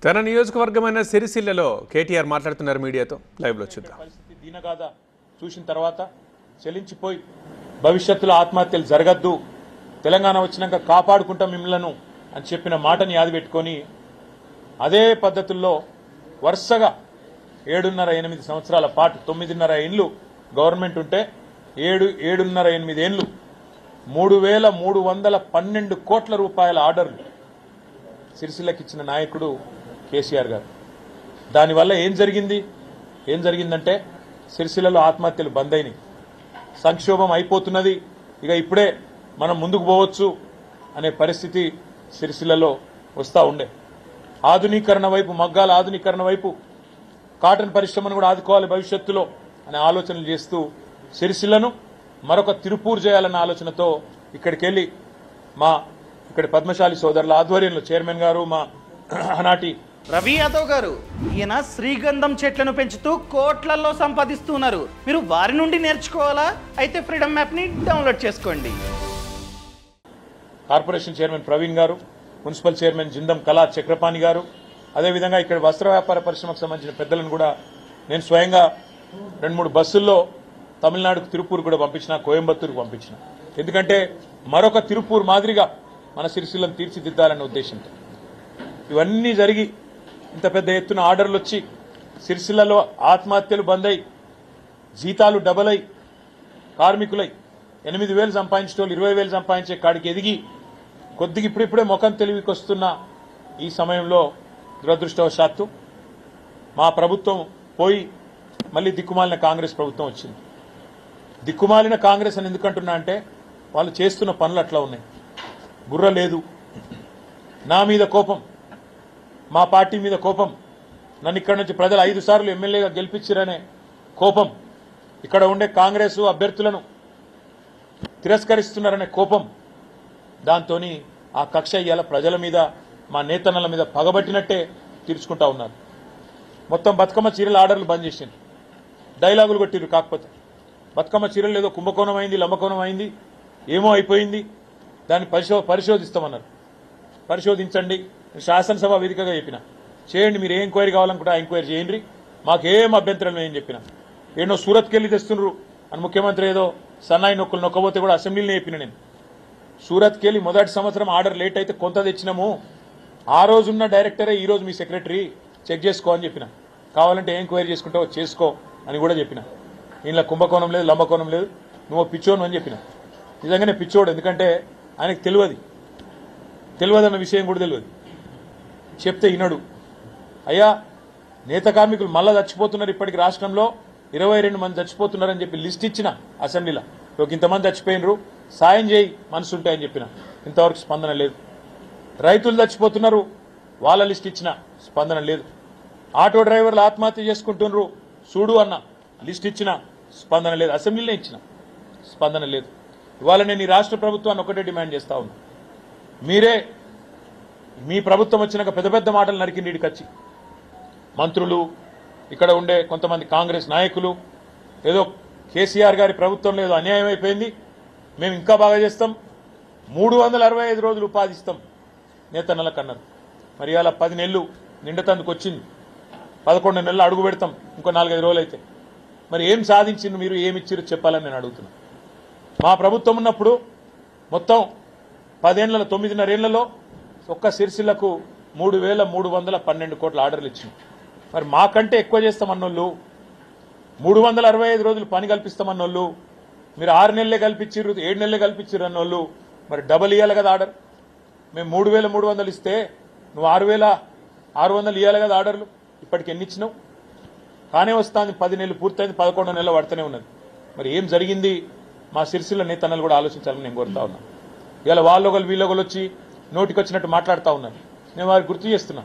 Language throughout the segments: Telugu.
తన నియోజకవర్గమైన సిరిసిల్లలో కేటీఆర్ మాట్లాడుతున్నారు మీడియాతో. లైవ్లో చూద్దాం. పరిస్థితి దీనగాథ చూసిన తర్వాత చెలించిపోయి భవిష్యత్తులో ఆత్మహత్యలు జరగద్దు, తెలంగాణ వచ్చినాక కాపాడుకుంటాం మిమ్మల్ని అని చెప్పిన మాటని యాది పెట్టుకొని అదే పద్ధతుల్లో వరుసగా 7.5-8 సంవత్సరాల పాటు 9.5 ఏళ్ళు గవర్నమెంట్ ఉంటే 7.5-8 ఏళ్ళు 3,312 కోట్ల రూపాయల ఆర్డర్లు సిరిసిల్లకి ఇచ్చిన నాయకుడు కేసీఆర్ గారు. దానివల్ల ఏం జరిగిందంటే సిరిసిల్లలో ఆత్మహత్యలు బంద్ అయినాయి, సంక్షోభం అయిపోతున్నది, ఇక ఇప్పుడే మనం ముందుకు పోవచ్చు అనే పరిస్థితి సిరిసిల్లలో వస్తూ ఉండే. ఆధునీకరణ వైపు, మగ్గాల ఆధునీకరణ వైపు, కాటన్ పరిశ్రమను కూడా ఆదుకోవాలి భవిష్యత్తులో అనే ఆలోచనలు చేస్తూ సిరిసిల్లను మరొక తిరుపూర్ చేయాలన్న ఆలోచనతో ఇక్కడికి వెళ్ళి ఇక్కడ పద్మశాలి సోదరుల ఆధ్వర్యంలో చైర్మన్ గారు, మా ఆనాటి రవి యాదవ్ గారు, ఈయన శ్రీగంధం చెట్లను పెంచుతూ కోట్లలో సంపాదిస్తున్నారు. మీరు వారి నుండి నేర్చుకోవాలా? అయితే ఫ్రీడమ్ యాప్ ని డౌన్లోడ్ చేసుకోండి. కార్పొరేషన్ చైర్మన్ ప్రవీణ్ గారు, మున్సిపల్ చైర్మన్ జిందం కళా చక్రపాణి గారు, అదేవిధంగా ఇక్కడ వస్త్ర వ్యాపార పరిశ్రమకు సంబంధించిన పెద్దలను కూడా నేను స్వయంగా 2-3 బస్సుల్లో తమిళనాడుకు తిరుపూర్ కూడా పంపించిన, కోయంబత్తూరుకు పంపించిన. ఎందుకంటే మరొక తిరుపూర్ మాదిరిగా మన సిరిసిల్లను తీర్చిదిద్దాలనే ఉద్దేశంతో ఇవన్నీ జరిగి ఇంత పెద్ద ఎత్తున ఆర్డర్లు వచ్చి సిరిసిల్లలో ఆత్మహత్యలు బంద్ అయి, జీతాలు డబల్ అయి, కార్మికులై 8,000 సంపాదించే వాళ్ళు 20,000 సంపాదించే కాడికి ఎదిగి కొద్దిగా ఇప్పుడిప్పుడే ముఖం తెలివికి వస్తున్న ఈ సమయంలో దురదృష్టవశాత్తు మా ప్రభుత్వం పోయి మళ్ళీ దిక్కుమాలిన కాంగ్రెస్ ప్రభుత్వం వచ్చింది. దిక్కుమాలిన కాంగ్రెస్ అని ఎందుకంటున్నా అంటే వాళ్ళు చేస్తున్న పనులు అట్లా ఉన్నాయి. బుర్ర లేదు, నా మీద కోపం, మా పార్టీ మీద కోపం, నన్ను ఇక్కడ నుంచి ప్రజలు 5 సార్లు ఎమ్మెల్యేగా గెలిపించారనే కోపం, ఇక్కడ ఉండే కాంగ్రెస్ అభ్యర్థులను తిరస్కరిస్తున్నారనే కోపం, దాంతో ఆ కక్ష ఇయ్యాల ప్రజల మీద, మా నేతన్నల మీద పగబట్టినట్టే తీర్చుకుంటా ఉన్నారు. మొత్తం బతుకమ్మ చీరల ఆర్డర్లు బంద్ చేసింది, డైలాగులు కొట్టిరు. కాకపోతే బతుకమ్మ చీరలు ఏదో కుంభకోణం అయింది, లంబకోణం అయింది, ఏమో అయిపోయింది, దాన్ని పరిశోధిస్తామన్నారు. పరిశోధించండి, శాసనసభ వేదికగా చెప్పిన, చేయండి, మీరు ఏ ఎంక్వైరీ కావాలనుకుంటే ఆ ఎంక్వైరీ చేయండి, మాకేం అభ్యంతరం ఏం చెప్పిన. ఏదో సూరత్కి వెళ్ళి తెస్తున్నారు అని ముఖ్యమంత్రి ఏదో సన్నాయి నొక్కులు నొక్కబోతే కూడా అసెంబ్లీలో చెప్పిన. నేను సూరత్కి వెళ్ళి మొదటి సంవత్సరం ఆర్డర్ లేట్ అయితే కొంత తెచ్చినాము, ఆ రోజున్న డైరెక్టరే ఈ రోజు మీ సెక్రటరీ, చెక్ చేసుకో అని చెప్పిన. కావాలంటే ఏ ఎంక్వైరీ చేసుకుంటావో చేసుకో అని కూడా చెప్పిన. ఇంట్లో కుంభకోణం లేదు, లంబకోణం లేదు, నువ్వు పిచ్చోను అని చెప్పిన. నిజంగానే పిచ్చోడు, ఎందుకంటే ఆయనకు తెలియదన్న విషయం కూడా తెలియదు. చెప్తే వినడు. అయ్యా, నేత కార్మికులు మళ్ళా చచ్చిపోతున్నారు, ఇప్పటికి రాష్ట్రంలో 22 మంది చచ్చిపోతున్నారని చెప్పి లిస్ట్ ఇచ్చిన అసెంబ్లీలో. ఇంతమంది చచ్చిపోయినరు, సాయం చేయి మనసుంటాయని చెప్పిన, ఇంతవరకు స్పందన లేదు. రైతులు చచ్చిపోతున్నారు, వాళ్ళ లిస్ట్ ఇచ్చిన, స్పందన లేదు. ఆటో డ్రైవర్లు ఆత్మహత్య చేసుకుంటున్నారు, చూడు అన్న, లిస్ట్ ఇచ్చిన, స్పందన లేదు. అసెంబ్లీలో ఇచ్చిన, స్పందన లేదు. ఇవాళ నేను ఈ రాష్ట్ర ప్రభుత్వాన్ని ఒకటే డిమాండ్ చేస్తా ఉన్నా, మీరే మీ ప్రభుత్వం వచ్చినాక పెద్ద పెద్ద మాటలు నరికిండి ఇడికొచ్చి. మంత్రులు, ఇక్కడ ఉండే కొంతమంది కాంగ్రెస్ నాయకులు ఏదో కేసీఆర్ గారి ప్రభుత్వంలో ఏదో అన్యాయం అయిపోయింది, మేము ఇంకా బాగా చేస్తాం, 365 రోజులు ఉపాధి ఇస్తాం నేతన్నలకు అన్నారు. మరి ఇవాళ 10 నెలలు నిండతందుకు వచ్చింది, 11 నెలలు అడుగు పెడతాం ఇంకో 4-5 రోజులు అయితే. మరి ఏం సాధించింది మీరు, ఏమి ఇచ్చారు చెప్పాలని నేను అడుగుతున్నా. మా ప్రభుత్వం ఉన్నప్పుడు మొత్తం 9.5 ఏళ్లలో ఒక్క సిరిసిల్లకు 3,312 కోట్ల ఆర్డర్లు ఇచ్చింది. మరి మాకంటే ఎక్కువ చేస్తామన్నోళ్ళు, 365 రోజులు పని కల్పిస్తామన్నోళ్ళు, మీరు 6 నెలలే కల్పించారు, 7 నెలలే కల్పించారు అన్నోళ్ళు, మరి డబల్ ఇవ్వాలి కదా ఆర్డర్. మేము 3,300 ఇస్తే నువ్వు 6,600 ఇవ్వాలి కదా ఆర్డర్లు. ఇప్పటికి ఎన్ని ఇచ్చినావు? కానే వస్తుంది, 10 నెలలు పూర్తయింది, 11 నెలలు పడుతూనే ఉన్నది. మరి ఏం జరిగింది? మా సిరిసిల్ల నేతన్నలు కూడా ఆలోచించాలని నేను కోరుతా ఉన్నా. ఇవాళ వాళ్ళొకరు వీళ్ళొకరు వచ్చి నోటికొచ్చినట్టు మాట్లాడుతూ ఉన్నారు. నేను వారికి గుర్తు చేస్తున్నా,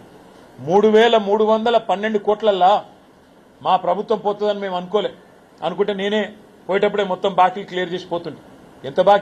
3,312 కోట్లల్లా మా ప్రభుత్వం పోతుందని మేము అనుకోలే. అనుకుంటే నేనే పోయేటప్పుడే మొత్తం బాకీలు క్లియర్ చేసి పోతుండే. ఎంత బాకీ